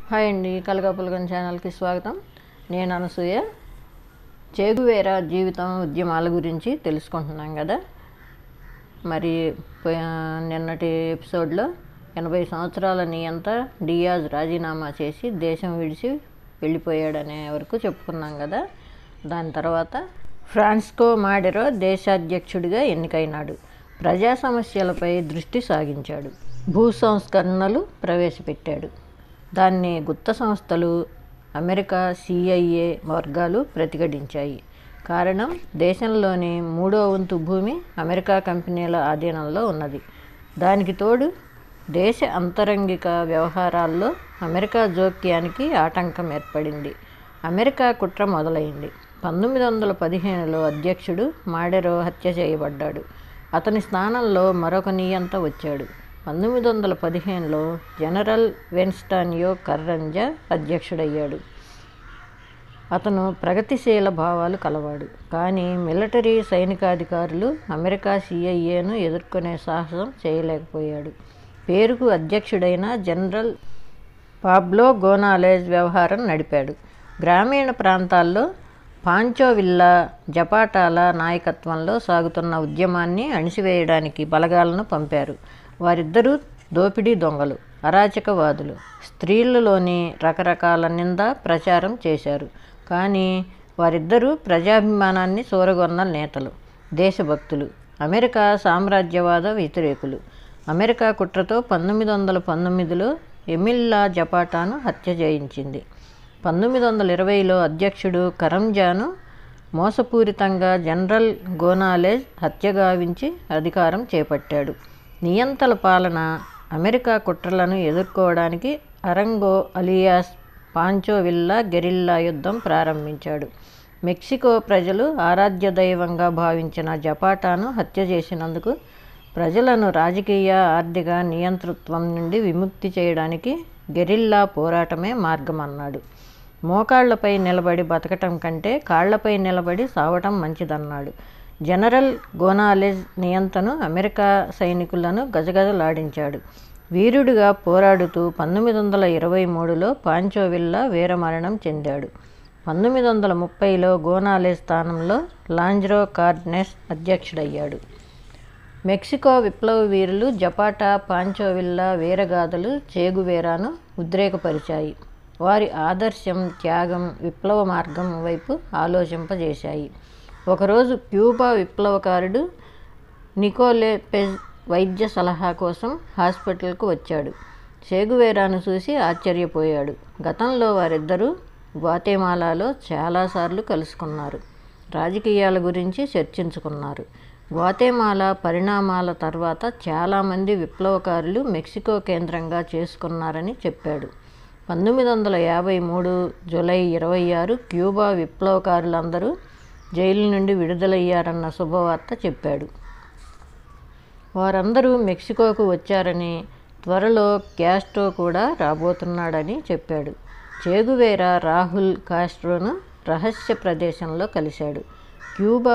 Hi అండి, కలగా పులగం ఛానల్కి స్వాగతం. నేను అనసూయ. చే గువేరా జీవితం, ఉద్యమాల గురించి తెలుసుకుంటున్నాం కదా. మరి నిన్నటి ఎపిసోడ్లో 80 సంవత్సరాల నియంత డియాజ్ రాజీనామా చేసి దేశం విడిచి వెళ్ళిపోయాడనే వరకు చెప్పుకున్నాం కదా. దాని తర్వాత ఫ్రాన్సిస్కో మాడెరో దేశాధ్యక్షుడిగా ఎన్నికైనాడు. ప్రజా సమస్యలపై దృష్టి సాగించాడు. భూ సంస్కరణలు ప్రవేశపెట్టాడు. దాన్ని గుప్త సంస్థలు, అమెరికా CIA వర్గాలు ప్రతిఘటించాయి. కారణం, దేశంలోని 3వ వంతు భూమి అమెరికా కంపెనీల ఆధీనంలో ఉన్నది. దానికి తోడు దేశ అంతరంగిక వ్యవహారాల్లో అమెరికా జోక్యానికి ఆటంకం ఏర్పడింది. అమెరికా కుట్ర మొదలైంది. 1915లో అధ్యక్షుడు మాడెరో హత్య చేయబడ్డాడు. అతని స్థానంలో మరొక నియంత వచ్చాడు. 1915లో జనరల్ వెన్స్టాన్యో కర్రంజా అధ్యక్షుడయ్యాడు. అతను ప్రగతిశీల భావాలు కలవాడు. కానీ మిలిటరీ సైనికాధికారులు అమెరికా CIAను ఎదుర్కొనే సాహసం చేయలేకపోయాడు. పేరుకు అధ్యక్షుడైన జనరల్ పాబ్లో గోనాలెజ్ వ్యవహారం నడిపాడు. గ్రామీణ ప్రాంతాల్లో పాంచో విల్లా జపాటాల నాయకత్వంలో సాగుతున్న ఉద్యమాన్ని అణిసివేయడానికి బలగాలను పంపారు. వారిద్దరూ దోపిడీ దొంగలు, అరాచకవాదులు. స్త్రీలలోని రకరకాల నింద ప్రచారం చేశారు. కానీ వారిద్దరూ ప్రజాభిమానాన్ని చూరగొన్న నేతలు, దేశభక్తులు, అమెరికా సామ్రాజ్యవాద వ్యతిరేకులు. అమెరికా కుట్రతో 1919లో ఎమిల్లా జపాటాను హత్య చేయించింది. 1920లో అధ్యక్షుడు కరంజాను మోసపూరితంగా జనరల్ గోనాలెజ్ హత్యగావించి అధికారం చేపట్టాడు. నియంతల పాలన అమెరికా కుట్రలను ఎదుర్కోవడానికి Arango alias Pancho Villa guerrilla యుద్ధం ప్రారంభించాడు. మెక్సికో ప్రజలు ఆరాధ్య దైవంగా భావించిన జపాటాను హత్య చేసినందుకు ప్రజలను రాజకీయ, ఆర్థిక నియంతృత్వం నుండి విముక్తి చేయడానికి గెరిల్లా పోరాటమే మార్గమన్నాడు. మోకాళ్లపై నిలబడి బతకటం కంటే కాళ్లపై నిలబడి సావటం మంచిదన్నాడు. జనరల్ గోనాలెజ్ నియంతను అమెరికా సైనికులను గజగజలాడించాడు. వీరుడిగా పోరాడుతూ 1923లో పాంచో విల్లా వీరమరణం చెందాడు. 1930లో గోనాలెజ్ స్థానంలో లాంజ్రో కార్డెనెస్ అధ్యక్షుడయ్యాడు. మెక్సికో విప్లవ వీరులు జపాటా, పాంచో విల్లా వీరగాథలు చే గువేరాను ఉద్రేకపరిచాయి. వారి ఆదర్శం, త్యాగం విప్లవ మార్గం వైపు ఆలోచింపజేశాయి. ఒకరోజు క్యూబా విప్లవకారుడు నికోలెపెజ్ వైద్య సలహా కోసం హాస్పిటల్కు వచ్చాడు. చే గువేరాను చూసి ఆశ్చర్యపోయాడు. గతంలో వారిద్దరూ గ్వాతెమాలాలో చాలాసార్లు కలుసుకున్నారు. రాజకీయాల గురించి చర్చించుకున్నారు. గ్వాతెమాలా పరిణామాల తర్వాత చాలామంది విప్లవకారులు మెక్సికో కేంద్రంగా చేసుకున్నారని చెప్పాడు. 1953 జూలై 26 క్యూబా విప్లవకారులందరూ జైలు నుండి విడుదలయ్యారన్న శుభవార్త చెప్పాడు. వారందరూ మెక్సికోకు వచ్చారని, త్వరలో క్యాస్ట్రో కూడా రాబోతున్నాడని చెప్పాడు. చే గువేరా రాహుల్ కాస్ట్రోను రహస్య ప్రదేశంలో కలిశాడు. క్యూబా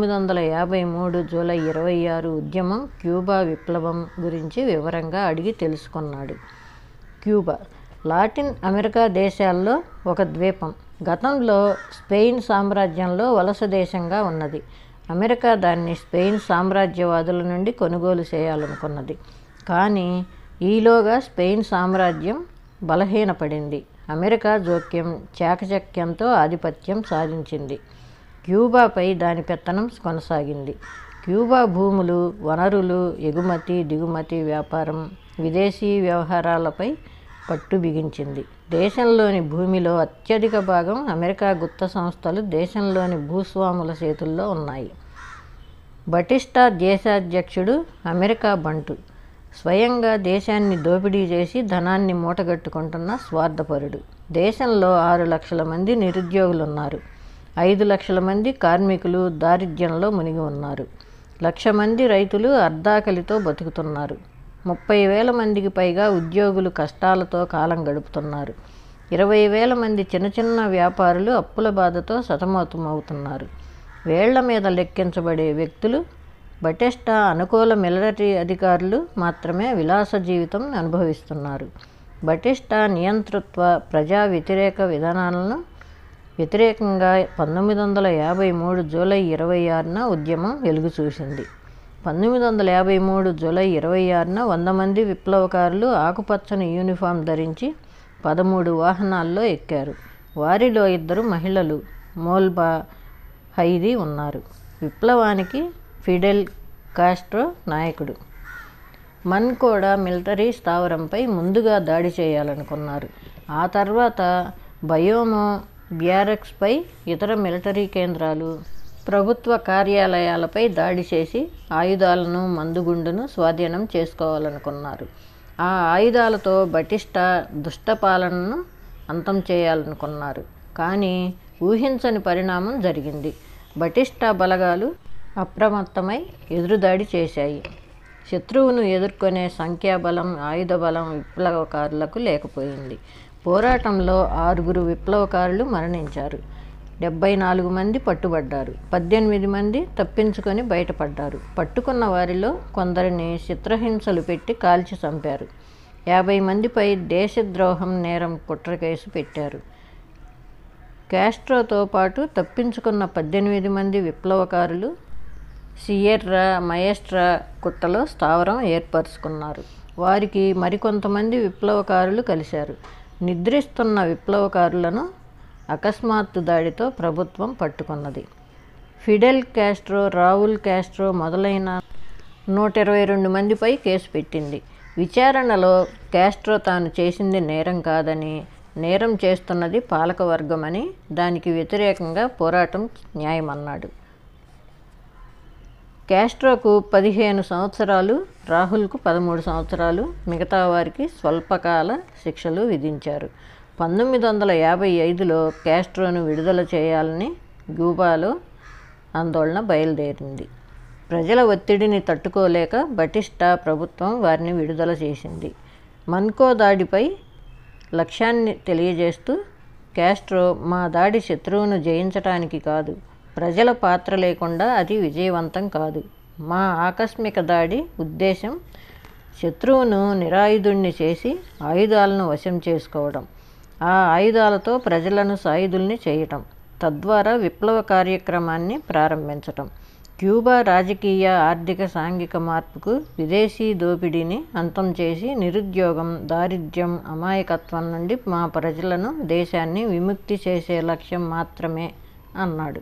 1953 జూలై 26 ఉద్యమం, క్యూబా విప్లవం గురించి వివరంగా అడిగి తెలుసుకున్నాడు. క్యూబా లాటిన్ అమెరికా దేశాల్లో ఒక ద్వీపం. గతంలో స్పెయిన్ సామ్రాజ్యంలో వలస దేశంగా ఉన్నది. అమెరికా దాన్ని స్పెయిన్ సామ్రాజ్యవాదుల నుండి కొనుగోలు చేయాలనుకున్నది. కానీ ఈలోగా స్పెయిన్ సామ్రాజ్యం బలహీనపడింది. అమెరికా జోక్యం, చాకచక్యంతో ఆధిపత్యం సాధించింది. క్యూబాపై దాని పెత్తనం కొనసాగింది. క్యూబా భూములు, వనరులు, ఎగుమతి, దిగుమతి వ్యాపారం, విదేశీ వ్యవహారాలపై పట్టు బిగించింది. దేశంలోని భూమిలో అత్యధిక భాగం అమెరికా గుప్త సంస్థలు, దేశంలోని భూస్వాముల చేతుల్లో ఉన్నాయి. బటిస్టా దేశాధ్యక్షుడు అమెరికా బంటు. స్వయంగా దేశాన్ని దోపిడీ చేసి ధనాన్ని మూటగట్టుకుంటున్న స్వార్థపరుడు. దేశంలో 6 లక్షల మంది నిరుద్యోగులున్నారు. 5 లక్షల మంది కార్మికులు దారిద్ర్యంలో మునిగి ఉన్నారు. 1,00,000 మంది రైతులు అర్ధాకలితో బతుకుతున్నారు. 30,000 మందికి పైగా ఉద్యోగులు కష్టాలతో కాలం గడుపుతున్నారు. 20,000 మంది చిన్న చిన్న వ్యాపారులు అప్పుల బాధతో సతమతమవుతున్నారు. వేళ్ల మీద లెక్కించబడే వ్యక్తులు బటిస్టా అనుకూల మిలిటరీ అధికారులు మాత్రమే విలాస జీవితం అనుభవిస్తున్నారు. బటిస్టా నియంతృత్వ ప్రజా వ్యతిరేక విధానాలను వ్యతిరేకంగా 1953 జూలై 26న ఉద్యమం వెలుగు చూసింది. 1953 జూలై 26న 100 మంది విప్లవకారులు ఆకుపచ్చని యూనిఫామ్ ధరించి 13 వాహనాల్లో ఎక్కారు. వారిలో 2 మహిళలు, మోల్బా, హైదీ ఉన్నారు. విప్లవానికి ఫిడెల్ కాస్ట్రో నాయకుడు. మన్ కూడా మిలిటరీ స్థావరంపై ముందుగా దాడి చేయాలనుకున్నారు. ఆ తర్వాత బయోమో బ్యారక్స్పై, ఇతర మిలిటరీ కేంద్రాలు, ప్రభుత్వ కార్యాలయాలపై దాడి చేసి ఆయుధాలను, మందుగుండును స్వాధీనం చేసుకోవాలనుకున్నారు. ఆ ఆయుధాలతో బటిస్టా దుష్టపాలనను అంతం చేయాలనుకున్నారు. కానీ ఊహించని పరిణామం జరిగింది. బటిస్టా బలగాలు అప్రమత్తమై ఎదురుదాడి చేశాయి. శత్రువును ఎదుర్కొనే సంఖ్యాబలం, ఆయుధ బలం విప్లవకారులకు లేకపోయింది. పోరాటంలో 6 విప్లవకారులు మరణించారు. 74 మంది పట్టుబడ్డారు. 18 మంది తప్పించుకొని బయటపడ్డారు. పట్టుకున్న వారిలో కొందరిని చిత్రహింసలు పెట్టి కాల్చి చంపారు. 50 మందిపై దేశద్రోహం నేరం కుట్ర కేసు పెట్టారు. కాస్ట్రోతో పాటు తప్పించుకున్న 18 మంది విప్లవకారులు సియెర్రా మయెస్ట్రా కుట్టలో స్థావరం ఏర్పరచుకున్నారు. వారికి మరికొంతమంది విప్లవకారులు కలిశారు. నిద్రిస్తున్న విప్లవకారులను అకస్మాత్తు దాడితో ప్రభుత్వం పట్టుకున్నది. ఫిడెల్ కాస్ట్రో, రావుల్ కాస్ట్రో మొదలైన 122 మందిపై కేసు పెట్టింది. విచారణలో కాస్ట్రో తాను చేసింది నేరం కాదని, నేరం చేస్తున్నది పాలకవర్గమని, దానికి వ్యతిరేకంగా పోరాటం న్యాయమన్నాడు. కాస్ట్రోకు 15 సంవత్సరాలు, రాహుల్కు 13 సంవత్సరాలు, మిగతా వారికి స్వల్పకాల శిక్షలు విధించారు. 1955లో కాస్ట్రోను విడుదల చేయాలని క్యూబాలో ఆందోళన బయలుదేరింది. ప్రజల ఒత్తిడిని తట్టుకోలేక బటిస్టా ప్రభుత్వం వారిని విడుదల చేసింది. మన్కో దాడిపై లక్ష్యాన్ని తెలియజేస్తూ కాస్ట్రో, మా దాడి శత్రువును జయించటానికి కాదు, ప్రజల పాత్ర లేకుండా అది విజయవంతం కాదు. మా ఆకస్మిక దాడి ఉద్దేశం శత్రువును నిరాయుధుణ్ణి చేసి ఆయుధాలను వశం చేసుకోవడం, ఆ ఆయుధాలతో ప్రజలను సాయుధుల్ని చేయటం, తద్వారా విప్లవ కార్యక్రమాన్ని ప్రారంభించటం, క్యూబా రాజకీయ, ఆర్థిక, సాంఘిక మార్పుకు, విదేశీ దోపిడీని అంతం చేసి నిరుద్యోగం, దారిద్ర్యం, అమాయకత్వం నుండి మా ప్రజలను, దేశాన్ని విముక్తి చేసే లక్ష్యం మాత్రమే అన్నాడు.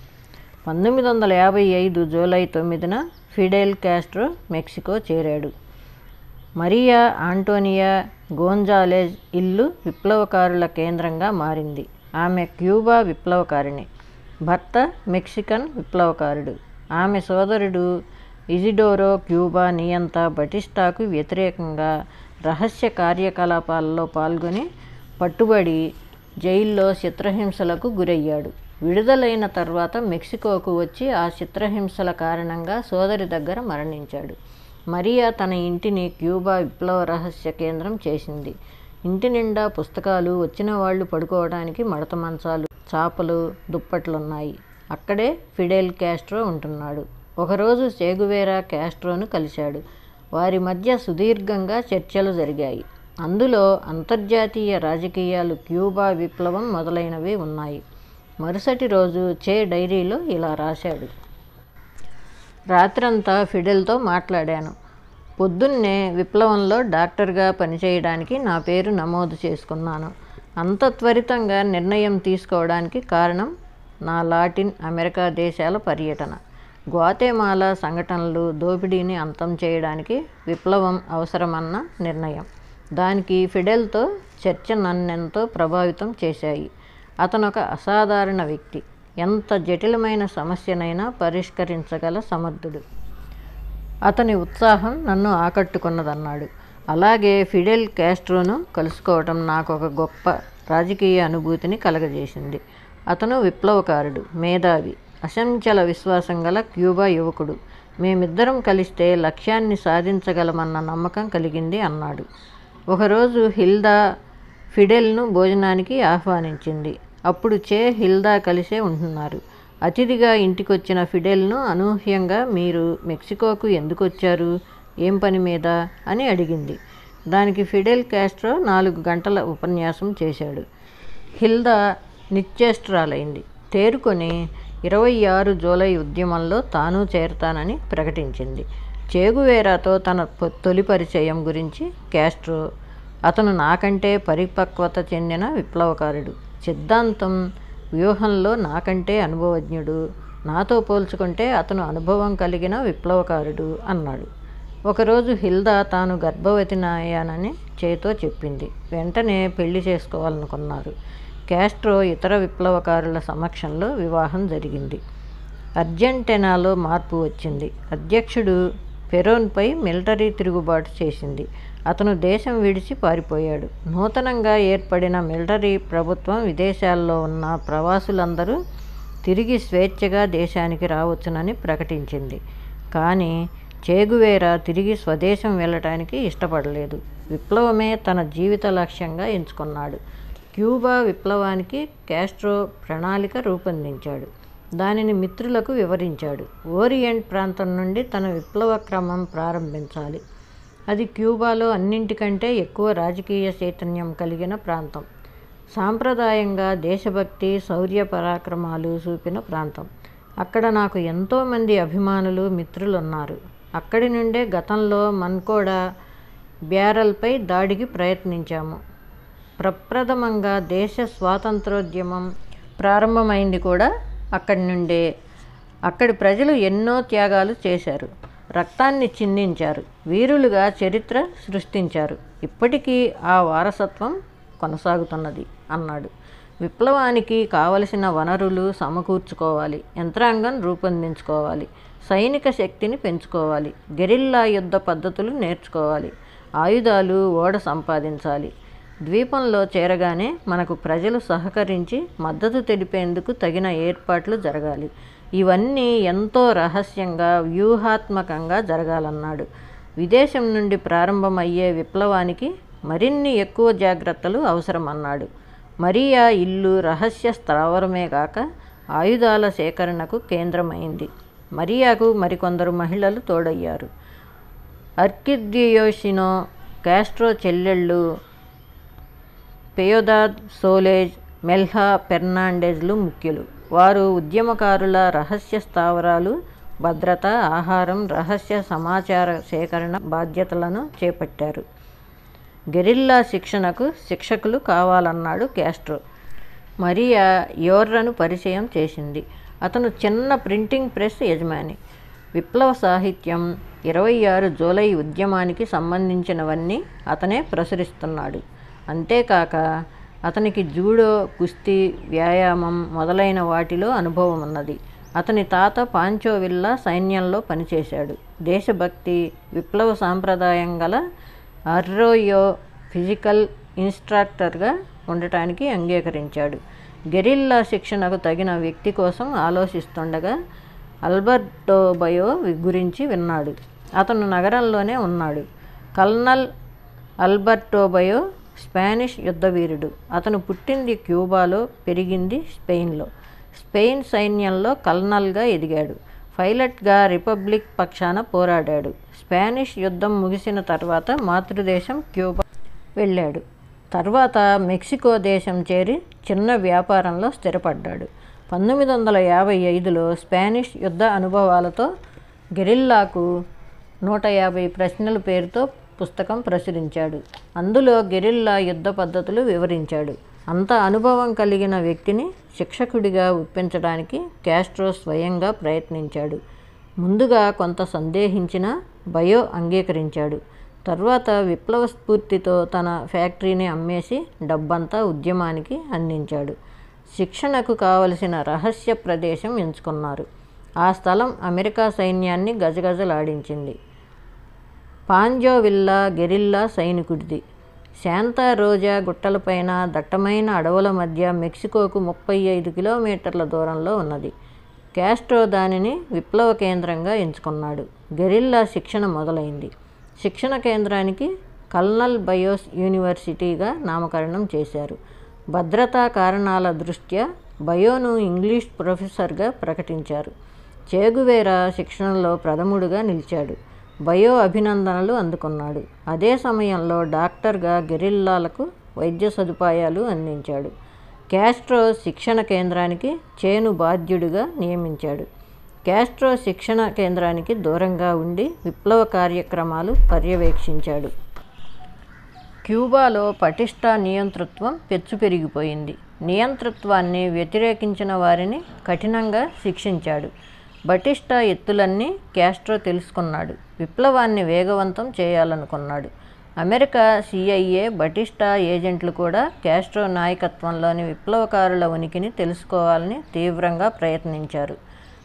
1955 జూలై 9న ఫిడెల్ కాస్ట్రో మెక్సికో చేరాడు. మరియా ఆంటోనియా గోంజాలెజ్ ఇల్లు విప్లవకారుల కేంద్రంగా మారింది. ఆమె క్యూబా విప్లవకారిణి. భర్త మెక్సికన్ విప్లవకారుడు. ఆమె సోదరుడు ఇజిడోరో క్యూబా నియంత బటిస్టాకు వ్యతిరేకంగా రహస్య కార్యకలాపాల్లో పాల్గొని పట్టుబడి జైల్లో చిత్రహింసలకు గురయ్యాడు. విడుదలైన తర్వాత మెక్సికోకు వచ్చి ఆ చిత్రహింసల కారణంగా సోదరి దగ్గర మరణించాడు. మరియా తన ఇంటిని క్యూబా విప్లవ రహస్య కేంద్రం చేసింది. ఇంటి నిండా పుస్తకాలు, వచ్చిన వాళ్ళు పడుకోవడానికి మడత మంచాలు, చాపలు, దుప్పట్లున్నాయి. అక్కడే ఫిడెల్ కాస్ట్రో ఉంటున్నాడు. ఒకరోజు చే గువేరా కాస్ట్రోను కలిశాడు. వారి మధ్య సుదీర్ఘంగా చర్చలు జరిగాయి. అందులో అంతర్జాతీయ రాజకీయాలు, క్యూబా విప్లవం మొదలైనవి ఉన్నాయి. మరుసటి రోజు చే డైరీలో ఇలా రాశాడు: రాత్రంతా ఫిడెల్తో మాట్లాడాను. పొద్దున్నే విప్లవంలో డాక్టర్గా పనిచేయడానికి నా పేరు నమోదు చేసుకున్నాను. అంత త్వరితంగా నిర్ణయం తీసుకోవడానికి కారణం నా లాటిన్ అమెరికా దేశాల పర్యటన. గ్వాతెమాలా సంఘటనలు, దోపిడీని అంతం చేయడానికి విప్లవం అవసరమన్న నిర్ణయం. దానికి ఫిడెల్తో చర్చ నన్నెంతో ప్రభావితం చేశాయి. అతను ఒక అసాధారణ వ్యక్తి. ఎంత జటిలమైన సమస్యనైనా పరిష్కరించగల సమర్థుడు. అతని ఉత్సాహం నన్ను ఆకట్టుకున్నదన్నాడు. అలాగే ఫిడెల్ కాస్ట్రోను కలుసుకోవటం నాకు ఒక గొప్ప రాజకీయ అనుభూతిని కలగజేసింది. అతను విప్లవకారుడు, మేధావి, అసంచల విశ్వాసం గల క్యూబా యువకుడు. మేమిద్దరం కలిస్తే లక్ష్యాన్ని సాధించగలమన్న నమ్మకం కలిగింది అన్నాడు. ఒకరోజు హిల్దా ఫిడెల్ను భోజనానికి ఆహ్వానించింది. అప్పుడు చే, హిల్దా కలిసే ఉంటున్నారు. అతిథిగా ఇంటికొచ్చిన ఫిడెల్ను అనూహ్యంగా, మీరు మెక్సికోకు ఎందుకు వచ్చారు, ఏం పని మీద అని అడిగింది. దానికి ఫిడెల్ కాస్ట్రో 4 గంటల ఉపన్యాసం చేశాడు. హిల్దా నిశ్చేష్టురాలైంది. తేరుకొని 26 జూలై ఉద్యమంలో తాను చేరతానని ప్రకటించింది. చేగువేరాతో తన తొలి పరిచయం గురించి కాస్ట్రో, అతను నాకంటే పరిపక్వత చెందిన విప్లవకారుడు, సిద్ధాంతం వ్యూహంలో నాకంటే అనుభవజ్ఞుడు, నాతో పోల్చుకుంటే అతను అనుభవం కలిగిన విప్లవకారుడు అన్నాడు. ఒకరోజు హిల్దా తాను గర్భవతినయ్యానని చేతో చెప్పింది. వెంటనే పెళ్లి చేసుకోవాలనుకున్నారు. కాస్ట్రో ఇతర విప్లవకారుల సమక్షంలో వివాహం జరిగింది. అర్జెంటీనాలో మార్పు వచ్చింది. అధ్యక్షుడు పెరోన్పై మిలిటరీ తిరుగుబాటు చేసింది. అతను దేశం విడిచి పారిపోయాడు. నూతనంగా ఏర్పడిన మిలిటరీ ప్రభుత్వం విదేశాల్లో ఉన్న ప్రవాసులందరూ తిరిగి స్వేచ్ఛగా దేశానికి రావచ్చునని ప్రకటించింది. కానీ చేగువేరా తిరిగి స్వదేశం వెళ్ళటానికి ఇష్టపడలేదు. విప్లవమే తన జీవిత లక్ష్యంగా ఎంచుకున్నాడు. క్యూబా విప్లవానికి కాస్ట్రో ప్రణాళిక రూపొందించాడు. దానిని మిత్రులకు వివరించాడు. ఓరియంట్ ప్రాంతం నుండి తన విప్లవ క్రమం ప్రారంభించాలి. అది క్యూబాలో అన్నింటికంటే ఎక్కువ రాజకీయ చైతన్యం కలిగిన ప్రాంతం. సాంప్రదాయంగా దేశభక్తి, శౌర్య పరాక్రమాలు చూపిన ప్రాంతం. అక్కడ నాకు ఎంతోమంది అభిమానులు, మిత్రులున్నారు. అక్కడి నుండే గతంలో మన్కోడా బ్యారల్పై దాడికి ప్రయత్నించాము. ప్రప్రథమంగా దేశ స్వాతంత్రోద్యమం ప్రారంభమైంది కూడా అక్కడి నుండే. అక్కడి ప్రజలు ఎన్నో త్యాగాలు చేశారు, రక్తాన్ని చిందించారు, వీరులుగా చరిత్ర సృష్టించారు. ఇప్పటికీ ఆ వారసత్వం కొనసాగుతున్నది అన్నాడు. విప్లవానికి కావలసిన వనరులు సమకూర్చుకోవాలి, యంత్రాంగం రూపొందించుకోవాలి, సైనిక శక్తిని పెంచుకోవాలి, గెరిల్లా యుద్ధ పద్ధతులు నేర్చుకోవాలి, ఆయుధాలు, ఓడ సంపాదించాలి. ద్వీపంలో చేరగానే మనకు ప్రజలు సహకరించి మద్దతు తెలిపేందుకు తగిన ఏర్పాట్లు జరగాలి. ఇవన్నీ ఎంతో రహస్యంగా, వ్యూహాత్మకంగా జరగాలన్నాడు. విదేశం నుండి ప్రారంభమయ్యే విప్లవానికి మరిన్ని ఎక్కువ జాగ్రత్తలు అవసరమన్నాడు. మరియా ఇల్లు రహస్య స్థావరమే కాక ఆయుధాల సేకరణకు కేంద్రమైంది. మరియాకు మరికొందరు మహిళలు తోడయ్యారు. అర్కిద్యోషినో, కాస్ట్రో చెల్లెళ్ళు పెయోదాద్ సోలేజ్, మెల్హా ఫెర్నాండెజ్లు ముఖ్యులు. వారు ఉద్యమకారుల రహస్య స్థావరాలు, భద్రత, ఆహారం, రహస్య సమాచార సేకరణ బాధ్యతలను చేపట్టారు. గెరిల్లా శిక్షణకు శిక్షకులు కావాలన్నాడు కాస్ట్రో. మరియా యోర్రను పరిచయం చేసింది. అతను చిన్న ప్రింటింగ్ ప్రెస్ యజమాని. విప్లవ సాహిత్యం, 26 జూలై ఉద్యమానికి సంబంధించినవన్నీ అతనే ప్రచురిస్తున్నాడు. అంతేకాక అతనికి జూడో, కుస్తీ, వ్యాయామం మొదలైన వాటిలో అనుభవం ఉన్నది. అతని తాత పాంచోవిల్లా సైన్యంలో పనిచేశాడు. దేశభక్తి, విప్లవ సాంప్రదాయం గల అర్రోయో ఫిజికల్ ఇన్స్ట్రక్టర్గా ఉండటానికి అంగీకరించాడు. గెరిల్లా శిక్షణకు తగిన వ్యక్తి కోసం ఆలోచిస్తుండగా అల్బర్టో బయో గురించి విన్నాడు. అతను నగరంలోనే ఉన్నాడు. కల్నల్ అల్బర్టో బయో స్పానిష్ యుద్ధవీరుడు. అతను పుట్టింది క్యూబాలో, పెరిగింది స్పెయిన్లో. స్పెయిన్ సైన్యంలో కల్నల్గా ఎదిగాడు. పైలట్గా రిపబ్లిక్ పక్షాన పోరాడాడు. స్పానిష్ యుద్ధం ముగిసిన తర్వాత మాతృదేశం క్యూబా వెళ్ళాడు. తర్వాత మెక్సికో దేశం చేరి చిన్న వ్యాపారంలో స్థిరపడ్డాడు. 1955లో స్పానిష్ యుద్ధ అనుభవాలతో గెరిల్లాకు 150 ప్రశ్నల పేరుతో పుస్తకం ప్రచురించాడు. అందులో గెరిల్లా యుద్ధ పద్ధతులు వివరించాడు. అంత అనుభవం కలిగిన వ్యక్తిని శిక్షకుడిగా ఒప్పించడానికి కాస్ట్రో స్వయంగా ప్రయత్నించాడు. ముందుగా కొంత సందేహించిన బయో అంగీకరించాడు. తర్వాత విప్లవ స్ఫూర్తితో తన ఫ్యాక్టరీని అమ్మేసి డబ్బంతా ఉద్యమానికి అందించాడు. శిక్షణకు కావలసిన రహస్య ప్రదేశం ఎంచుకున్నారు. ఆ స్థలం అమెరికా సైన్యాన్ని గజగజలాడించింది. పాంజోవిల్లా గెరిల్లా సైనికుడిది. శాంతా రోజా గుట్టలపైన దట్టమైన అడవుల మధ్య మెక్సికోకు 35 కిలోమీటర్ల దూరంలో ఉన్నది. కాస్ట్రో దానిని విప్లవ కేంద్రంగా ఎంచుకున్నాడు. గెరిల్లా శిక్షణ మొదలైంది. శిక్షణ కేంద్రానికి కల్నల్ బయోస్ యూనివర్సిటీగా నామకరణం చేశారు. భద్రతా కారణాల దృష్ట్యా బయోను ఇంగ్లీష్ ప్రొఫెసర్గా ప్రకటించారు. చేగువేరా శిక్షణలో ప్రథముడుగా నిలిచాడు. బయో అభినందనలు అందుకున్నాడు. అదే సమయంలో డాక్టర్గా గెరిల్లాలకు వైద్య సదుపాయాలు అందించాడు. కాస్ట్రో శిక్షణ కేంద్రానికి చేను బాధ్యుడిగా నియమించాడు. కాస్ట్రో శిక్షణ కేంద్రానికి దూరంగా ఉండి విప్లవ కార్యక్రమాలు పర్యవేక్షించాడు. క్యూబాలో పటిష్ట నియంతృత్వం పెరిగిపోయింది. నియంతృత్వాన్ని వ్యతిరేకించిన వారిని కఠినంగా శిక్షించాడు. బటిస్టా ఎత్తులన్నీ కాస్ట్రో తెలుసుకున్నాడు. విప్లవాన్ని వేగవంతం చేయాలనుకున్నాడు. అమెరికా CIA, బటిస్టా ఏజెంట్లు కూడా కాస్ట్రో నాయకత్వంలోని విప్లవకారుల ఉనికిని తెలుసుకోవాలని తీవ్రంగా ప్రయత్నించారు.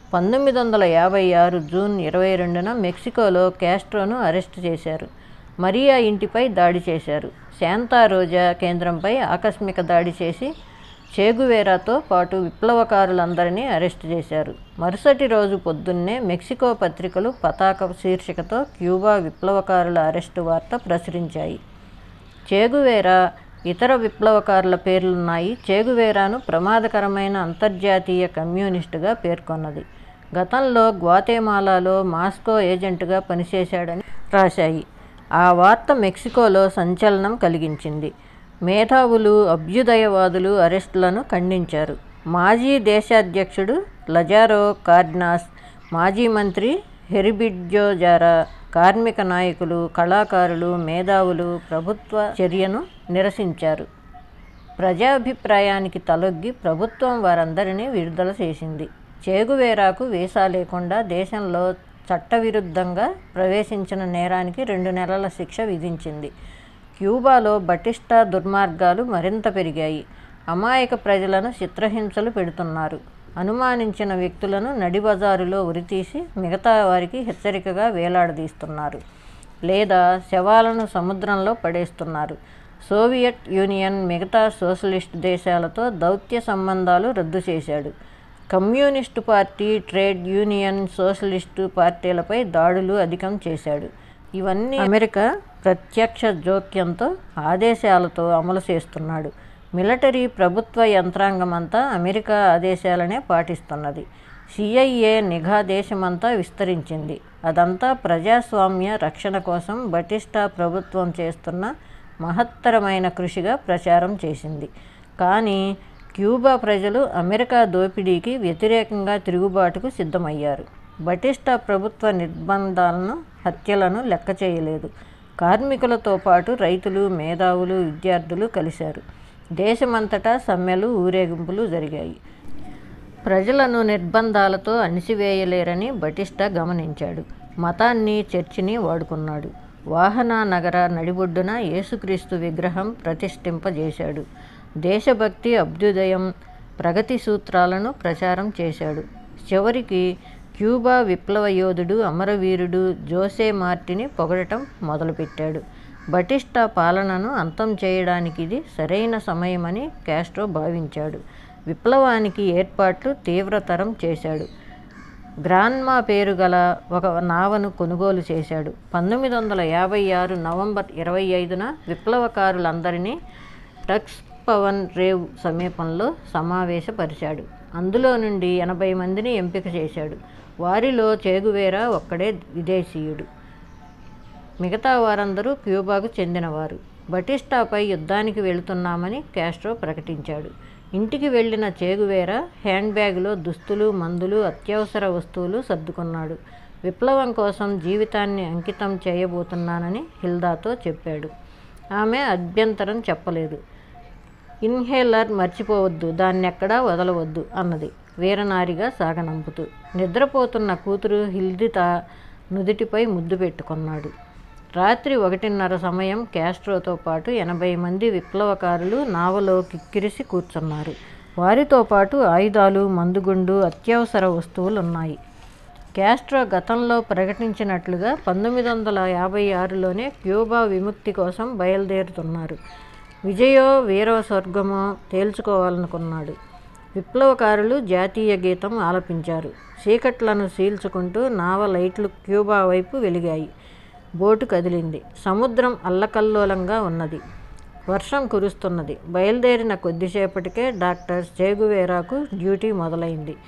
1956 జూన్ 22న మెక్సికోలో కాస్ట్రోను అరెస్టు చేశారు. మరియా ఇంటిపై దాడి చేశారు. శాంతా రోజా కేంద్రంపై ఆకస్మిక దాడి చేసి చే గువేరాతో పాటు విప్లవకారులందరినీ అరెస్టు చేశారు. మరుసటి రోజు పొద్దున్నే మెక్సికో పత్రికలు పతాక శీర్షికతో క్యూబా విప్లవకారుల అరెస్టు వార్త ప్రచురించాయి. చే గువేరా, ఇతర విప్లవకారుల పేర్లున్నాయి. చే గువేరాను ప్రమాదకరమైన అంతర్జాతీయ కమ్యూనిస్టుగా పేర్కొన్నది. గతంలో గ్వాతెమాలాలో మాస్కో ఏజెంటుగా పనిచేశాడని రాశాయి. ఆ వార్త మెక్సికోలో సంచలనం కలిగించింది. మేధావులు, అభ్యుదయవాదులు అరెస్టులను ఖండించారు. మాజీ దేశాధ్యక్షుడు లజారో కార్డినాస్, మాజీ మంత్రి హెరిబిడ్జో జారా, కార్మిక నాయకులు, కళాకారులు, మేధావులు ప్రభుత్వ చర్యను నిరసించారు. ప్రజాభిప్రాయానికి తలొగ్గి ప్రభుత్వం వారందరినీ విడుదల చేసింది. చే గువేరాకు వీసా లేకుండా దేశంలో చట్టవిరుద్ధంగా ప్రవేశించిన నేరానికి 2 నెలల శిక్ష విధించింది. క్యూబాలో బటిస్టా దుర్మార్గాలు మరింత పెరిగాయి. అమాయక ప్రజలను చిత్రహింసలు పెడుతున్నారు. అనుమానించిన వ్యక్తులను నడిబజారులో ఉరితీసి మిగతా వారికి హెచ్చరికగా వేలాడదీస్తున్నారు లేదా శవాలను సముద్రంలో పడేస్తున్నారు. సోవియట్ యూనియన్ మిగతా సోషలిస్టు దేశాలతో దౌత్య సంబంధాలు రద్దు చేశాడు. Communist party, trade union, socialist పార్టీలపై దాడులు అధికం చేశాడు. ఇవన్నీ అమెరికా ప్రత్యక్ష జోక్యంతో, ఆదేశాలతో అమలు చేస్తున్నాడు. మిలిటరీ ప్రభుత్వ యంత్రాంగమంతా అమెరికా ఆదేశాలనే పాటిస్తున్నది. CIA నిఘా దేశమంతా విస్తరించింది. అదంతా ప్రజాస్వామ్య రక్షణ కోసం బటిస్టా ప్రభుత్వం చేస్తున్న మహత్తరమైన కృషిగా ప్రచారం చేసింది. కానీ క్యూబా ప్రజలు అమెరికా దోపిడీకి వ్యతిరేకంగా తిరుగుబాటుకు సిద్ధమయ్యారు. బటిస్టా ప్రభుత్వ నిర్బంధాలను, హత్యలను లెక్క చేయలేదు. కార్మికులతో పాటు రైతులు, మేధావులు, విద్యార్థులు కలిశారు. దేశమంతటా సమ్మెలు, ఊరేగింపులు జరిగాయి. ప్రజలను నిర్బంధాలతో అణిసివేయలేరని బటిస్టా గమనించాడు. మతాన్ని, చర్చిని వాడుకున్నాడు. వాహన నగర నడిబొడ్డున యేసుక్రీస్తు విగ్రహం ప్రతిష్ఠింపజేశాడు. దేశభక్తి, అభ్యుదయం, ప్రగతి సూత్రాలను ప్రచారం చేశాడు. చివరికి క్యూబా విప్లవ యోధుడు, అమరవీరుడు జోసే మార్టిని పొగడటం మొదలుపెట్టాడు. బటిస్టా పాలనను అంతం చేయడానికి ఇది సరైన సమయమని కాస్ట్రో భావించాడు. విప్లవానికి ఏర్పాట్లు తీవ్రతరం చేశాడు. గ్రాన్మా పేరు గల ఒక నావను కొనుగోలు చేశాడు. 1956 నవంబర్ 25న విప్లవకారులందరినీ టక్స్పవన్ రేవ్ సమీపంలో సమావేశపరిచాడు. అందులో నుండి 80 మందిని ఎంపిక చేశాడు. వారిలో చే గువేరా ఒక్కడే విదేశీయుడు. మిగతా వారందరూ క్యూబాకు చెందినవారు. బటిస్టాపై యుద్ధానికి వెళుతున్నామని కాస్ట్రో ప్రకటించాడు. ఇంటికి వెళ్లిన చే గువేరా హ్యాండ్ బ్యాగులో దుస్తులు, మందులు, అత్యవసర వస్తువులు సర్దుకున్నాడు. విప్లవం కోసం జీవితాన్ని అంకితం చేయబోతున్నానని హిల్దాతో చెప్పాడు. ఆమె అభ్యంతరం చెప్పలేదు. ఇన్హేలర్ మర్చిపోవద్దు, దాన్నెక్కడా వదలవద్దు అన్నది వీరనారిగా సాగనంపుతూ. నిద్రపోతున్న కూతురు హిల్దా నుదిటిపై ముద్దు పెట్టుకున్నాడు. రాత్రి 1:30 సమయం కాస్ట్రోతో పాటు 80 మంది విప్లవకారులు నావలో కిక్కిరిసి కూర్చున్నారు. వారితో పాటు ఆయుధాలు, మందుగుండు, అత్యవసర వస్తువులున్నాయి. కాస్ట్రో గతంలో ప్రకటించినట్లుగా 1956లోనే క్యూబా విముక్తి కోసం బయలుదేరుతున్నారు. విజయో వీరో స్వర్గమో తేల్చుకోవాలనుకున్నాడు. విప్లవకారులు జాతీయ గీతం ఆలపించారు. చీకట్లను చీల్చుకుంటూ నావ లైట్లు క్యూబా వైపు వెలిగాయి. బోటు కదిలింది. సముద్రం అల్లకల్లోలంగా ఉన్నది. వర్షం కురుస్తున్నది. బయలుదేరిన కొద్దిసేపటికే డాక్టర్ చే గువేరాకు డ్యూటీ మొదలైంది.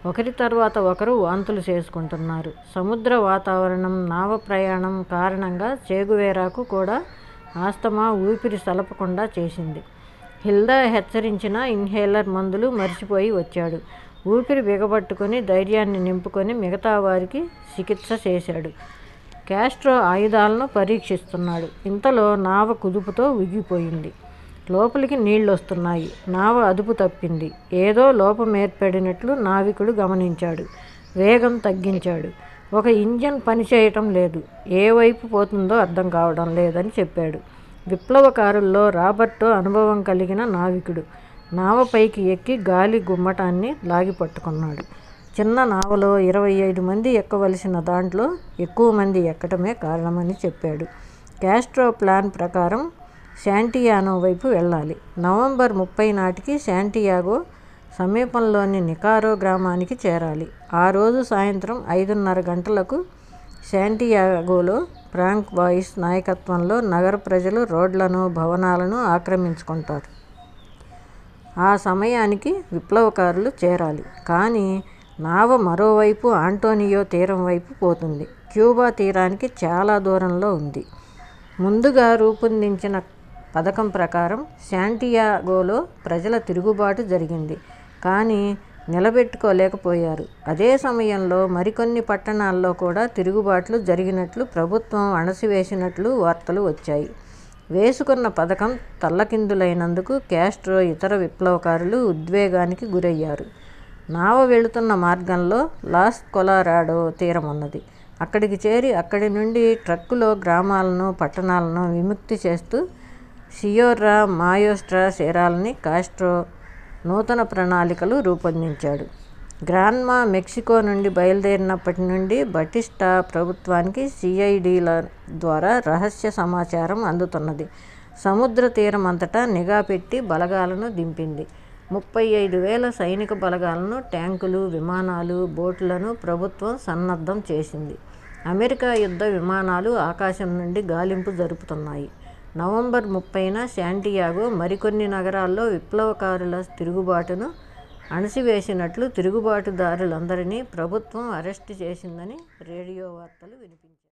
ఒకరి తర్వాత ఒకరు వాంతులు చేసుకుంటున్నారు. సముద్ర వాతావరణం, నావ ప్రయాణం కారణంగా చెగువేరాకు కూడా ఆస్తమా ఊపిరి సలపకుండా చేసింది. హిల్దా హెచ్చరించిన ఇన్హేలర్ మందులు మర్చిపోయి వచ్చాడు. ఊపిరి బిగబట్టుకుని ధైర్యాన్ని నింపుకొని మిగతా వారికి చికిత్స చేశాడు. కాస్ట్రో ఆయుధాలను పరీక్షిస్తున్నాడు. ఇంతలో నావ కుదుపుతో ఉగిపోయింది. లోపలికి నీళ్లొస్తున్నాయి. నావ అదుపు తప్పింది. ఏదో లోపం ఏర్పడినట్లు నావికుడు గమనించాడు. వేగం తగ్గించాడు. ఒక ఇంజన్ పనిచేయటం లేదు. ఏ వైపు పోతుందో అర్థం కావడం లేదని చెప్పాడు. విప్లవకారుల్లో రాబర్టో అనుభవం కలిగిన నావికుడు. నావపైకి ఎక్కి గాలి గుమ్మటాన్ని లాగిపట్టుకున్నాడు. చిన్న నావలో 25 మంది ఎక్కవలసిన దాంట్లో ఎక్కువ మంది ఎక్కటమే కారణమని చెప్పాడు. కాస్ట్రో ప్లాన్ ప్రకారం శాంటియాగో వైపు వెళ్ళాలి. నవంబర్ 30 నాటికి శాంటియాగో సమీపంలోని నికారో గ్రామానికి చేరాలి. ఆ రోజు సాయంత్రం 5:30 గంటలకు శాంటియాగోలో ఫ్రాంక్ వాయిస్ నాయకత్వంలో నగర ప్రజలు రోడ్లను, భవనాలను ఆక్రమించుకుంటారు. ఆ సమయానికి విప్లవకారులు చేరాలి. కానీ నావ మరోవైపు ఆంటోనియో తీరం వైపు పోతుంది. క్యూబా తీరానికి చాలా దూరంలో ఉంది. ముందుగా రూపొందించిన పథకం ప్రకారం శాంటియాగోలో ప్రజల తిరుగుబాటు జరిగింది. కానీ నిలబెట్టుకోలేకపోయారు. అదే సమయంలో మరికొన్ని పట్టణాల్లో కూడా తిరుగుబాట్లు జరిగినట్లు ప్రభుత్వం అణసివేసినట్లు వార్తలు వచ్చాయి. వేసుకున్న పథకం తల్లకిందులైనందుకు కాస్ట్రో, ఇతర విప్లవకారులు ఉద్వేగానికి గురయ్యారు. నావ వెళుతున్న మార్గంలో లాస్ కొలరాడో తీరం ఉన్నది. అక్కడికి చేరి అక్కడి నుండి ట్రక్కులో గ్రామాలను, పట్టణాలను విముక్తి చేస్తూ సియోర్రా మాయోస్ట్రా చేరాలని కాస్ట్రో నూతన ప్రణాళికలు రూపొందించాడు. గ్రాన్మా మెక్సికో నుండి బయలుదేరినప్పటి నుండి బటిస్టా ప్రభుత్వానికి సిఐడిల ద్వారా రహస్య సమాచారం అందుతున్నది. సముద్ర తీరం అంతటా నిఘా పెట్టి బలగాలను దింపింది. 35,000 సైనిక బలగాలను, ట్యాంకులు, విమానాలు, బోట్లను ప్రభుత్వం సన్నద్ధం చేసింది. అమెరికా యుద్ధ విమానాలు ఆకాశం నుండి గాలింపు జరుపుతున్నాయి. నవంబర్ 30న శాంటియాగో మరికొన్ని నగరాల్లో విప్లవకారుల తిరుగుబాటును అణసివేసినట్లు తిరుగుబాటుదారులందరినీ ప్రభుత్వం అరెస్టు చేసిందని రేడియో వార్తలు వినిపించాయి.